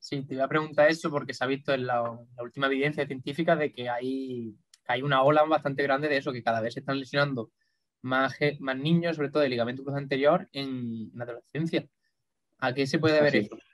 Sí, te iba a preguntar eso porque se ha visto en la última evidencia científica de que hay una ola bastante grande de eso, que cada vez se están lesionando más niños, sobre todo de ligamento cruzado anterior, en la adolescencia. ¿A qué se puede deber Así es. esto?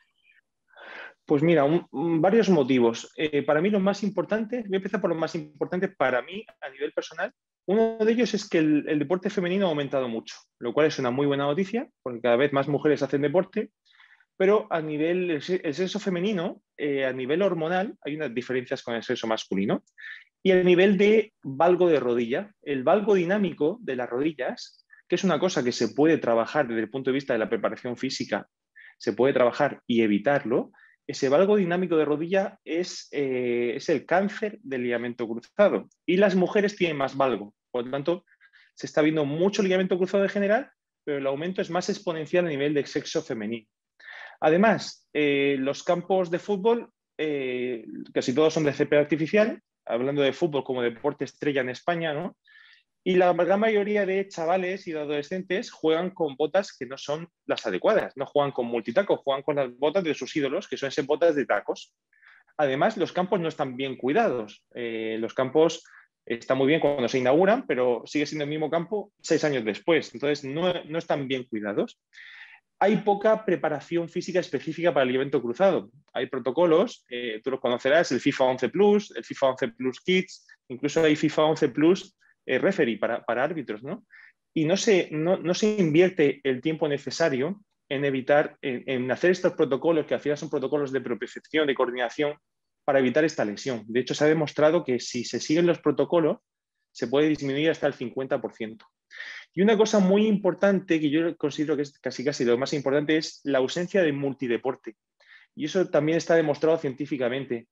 Pues mira, varios motivos. Para mí lo más importante, voy a empezar por lo más importante para mí a nivel personal. Uno de ellos es que el deporte femenino ha aumentado mucho, lo cual es una muy buena noticia, porque cada vez más mujeres hacen deporte, pero a nivel, el sexo femenino, a nivel hormonal, hay unas diferencias con el sexo masculino. Y a nivel de valgo de rodilla, el valgo dinámico de las rodillas, que es una cosa que se puede trabajar desde el punto de vista de la preparación física, se puede trabajar y evitarlo. Ese valgo dinámico de rodilla es el cáncer del ligamento cruzado. Y las mujeres tienen más valgo. Por lo tanto, se está viendo mucho ligamento cruzado en general, pero el aumento es más exponencial a nivel de sexo femenino. Además, los campos de fútbol, casi todos son de césped artificial, hablando de fútbol como deporte estrella en España, ¿no? Y la gran mayoría de chavales y de adolescentes juegan con botas que no son las adecuadas, no juegan con multitacos, juegan con las botas de sus ídolos, que son esas botas de tacos. Además, los campos no están bien cuidados. Los campos están muy bien cuando se inauguran, pero sigue siendo el mismo campo 6 años después. Entonces, no están bien cuidados. Hay poca preparación física específica para el ligamento cruzado. Hay protocolos, tú los conocerás, el FIFA 11 Plus, el FIFA 11 Plus Kids, incluso hay FIFA 11 Plus Referee para árbitros, ¿no? Y no se invierte el tiempo necesario en evitar, en hacer estos protocolos, que al final son protocolos de propiocepción, de coordinación, para evitar esta lesión. De hecho, se ha demostrado que si se siguen los protocolos, se puede disminuir hasta el 50%. Y una cosa muy importante que yo considero que es casi lo más importante es la ausencia de multideporte. Y eso también está demostrado científicamente.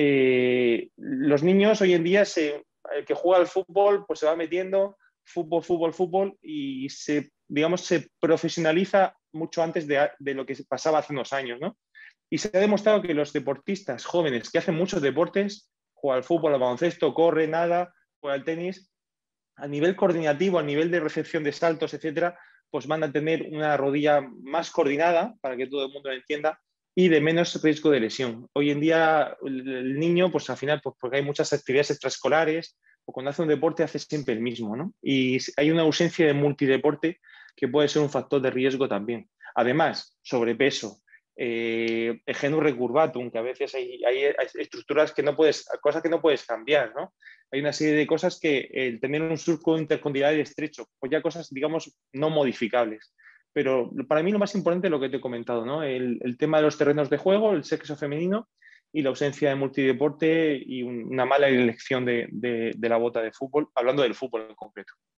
Los niños hoy en día, el que juega al fútbol, pues se va metiendo fútbol, fútbol, fútbol y digamos, se profesionaliza mucho antes de lo que pasaba hace unos años, ¿no? Y se ha demostrado que los deportistas jóvenes que hacen muchos deportes, juegan al fútbol, al baloncesto, corre, nada, juega al tenis, a nivel coordinativo, a nivel de recepción de saltos, etcétera, pues van a tener una rodilla más coordinada, para que todo el mundo lo entienda, y de menos riesgo de lesión. Hoy en día el niño, pues al final, pues porque hay muchas actividades extraescolares, o cuando hace un deporte hace siempre el mismo, ¿no? Y hay una ausencia de multideporte que puede ser un factor de riesgo también. Además, sobrepeso, genus recurvatum, que a veces hay estructuras que no puedes, cosas que no puedes cambiar, ¿no? Hay una serie de cosas que el tener un surco intercondylar estrecho, pues ya cosas, digamos, no modificables. Pero para mí lo más importante es lo que te he comentado, ¿no? El tema de los terrenos de juego, el sexo femenino y la ausencia de multideporte y una mala elección de la bota de fútbol, hablando del fútbol en concreto.